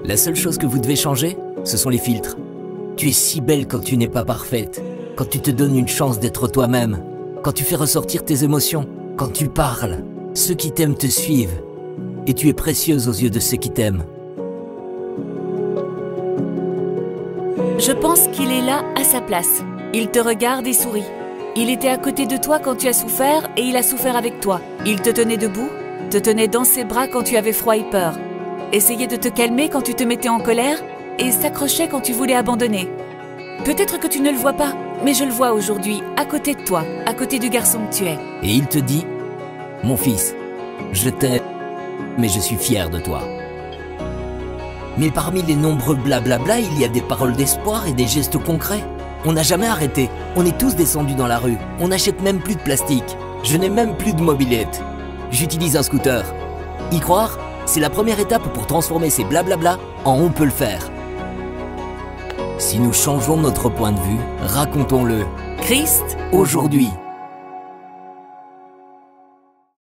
La seule chose que vous devez changer, ce sont les filtres. Tu es si belle quand tu n'es pas parfaite, quand tu te donnes une chance d'être toi-même, quand tu fais ressortir tes émotions, quand tu parles. Ceux qui t'aiment te suivent, et tu es précieuse aux yeux de ceux qui t'aiment. Je pense qu'il est là à sa place. Il te regarde et sourit. Il était à côté de toi quand tu as souffert et il a souffert avec toi. Il te tenait debout, te tenait dans ses bras quand tu avais froid et peur. Essayait de te calmer quand tu te mettais en colère et s'accrochait quand tu voulais abandonner. Peut-être que tu ne le vois pas, mais je le vois aujourd'hui, à côté de toi, à côté du garçon que tu es. Et il te dit, mon fils, je t'aime, mais je suis fier de toi. Mais parmi les nombreux blablabla, il y a des paroles d'espoir et des gestes concrets. On n'a jamais arrêté, on est tous descendus dans la rue, on n'achète même plus de plastique. Je n'ai même plus de mobilette. J'utilise un scooter. Y croire, c'est la première étape pour transformer ces blablabla en on peut le faire. Si nous changeons notre point de vue, racontons-le. Christ, Aujourd'hui.